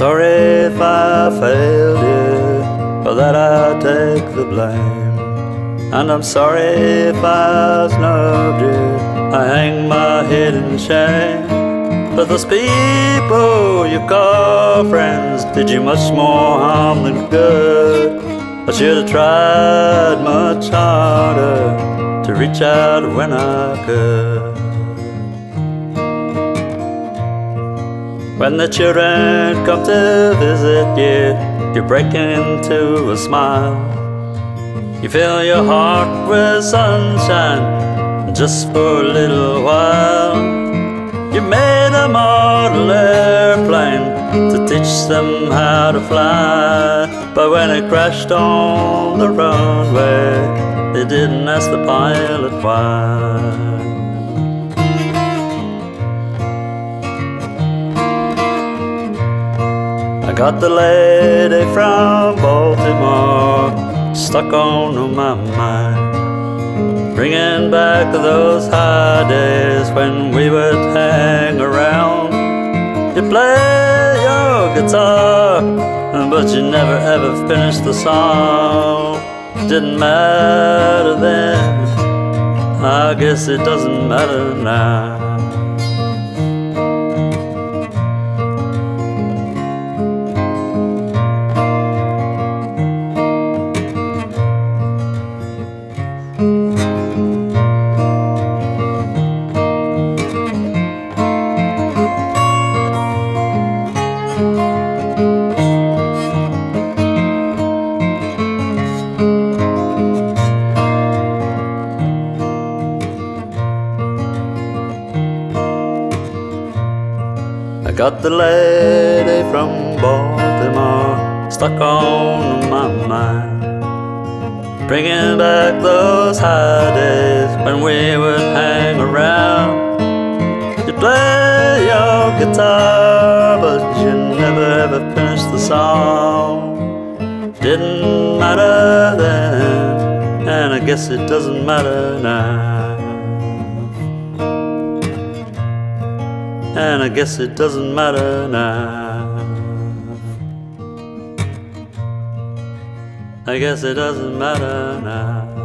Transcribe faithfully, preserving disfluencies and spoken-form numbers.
sorry if I failed you, for that I take the blame. And I'm sorry if I snubbed you, I hang my head in shame. But those people you call friends did you much more harm than good. I should have tried much harder to reach out when I could. When the children come to visit you, you break into a smile. You fill your heart with sunshine just for a little while. You made a model airplane to teach them how to fly, but when it crashed on the runway, they didn't ask the pilot why. I got the lady from Baltimore stuck on my mind, bringing back those high days when we would hang around. You play your guitar, but you never ever finished the song. Didn't matter then, I guess it doesn't matter now. I got the lady from Baltimore stuck on my mind, bringing back those high days when we would hang around. You play your guitar, but you never ever finished the song. Didn't matter then, and I guess it doesn't matter now. And I guess it doesn't matter now. I guess it doesn't matter now.